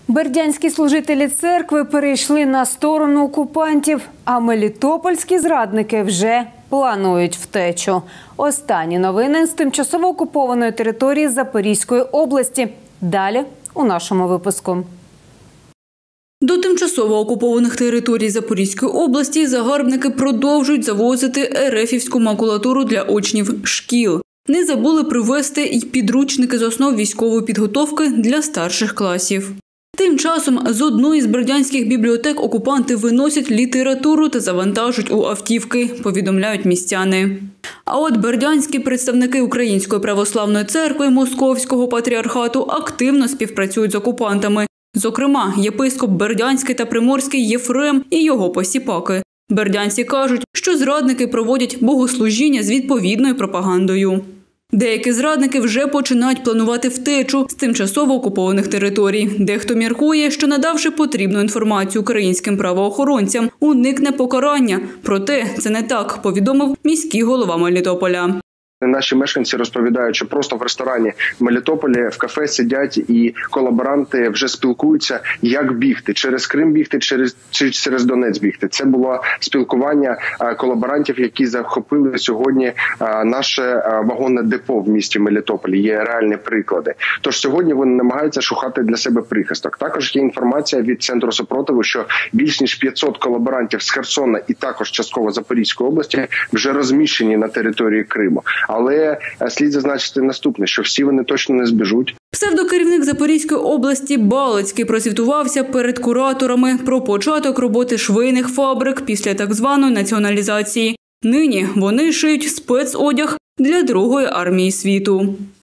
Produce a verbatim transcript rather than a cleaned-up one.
Бердянські служителі церкви перейшли на сторону окупантів, а мелітопольські зрадники вже планують втечу. Останні новини з тимчасово окупованої території Запорізької області. Далі у нашому випуску. До тимчасово окупованих територій Запорізької області загарбники продовжують завозити ерефівську макулатуру для учнів шкіл. Не забули привезти й підручники з основ військової підготовки для старших класів. Тим часом з одної з бердянських бібліотек окупанти виносять літературу та завантажують у автівки, повідомляють містяни. А от бердянські представники Української православної церкви Московського патріархату активно співпрацюють з окупантами. Зокрема, єпископ Бердянський та Приморський Єфрем і його посіпаки. Бердянці кажуть, що зрадники проводять богослужіння з відповідною пропагандою. Деякі зрадники вже починають планувати втечу з тимчасово окупованих територій. Дехто міркує, що надавши потрібну інформацію українським правоохоронцям, уникне покарання. Проте це не так, повідомив міський голова Мелітополя. Наші мешканці розповідають, що просто в ресторані в Мелітополі в кафе сидять і колаборанти вже спілкуються, як бігти, через Крим бігти, через, чи через Донець бігти. Це було спілкування колаборантів, які захопили сьогодні наше вагонне депо в місті Мелітополі. Є реальні приклади. Тож сьогодні вони намагаються шукати для себе прихисток. Також є інформація від Центру супротиву, що більш ніж п'ятсот колаборантів з Херсона і також частково Запорізької області вже розміщені на території Криму. Але слід зазначити наступне, що всі вони точно не збіжуть. Псевдокерівник Запорізької області Балицький прозвітувався перед кураторами про початок роботи швейних фабрик після так званої націоналізації. Нині вони шиють спецодяг для Другої армії світу.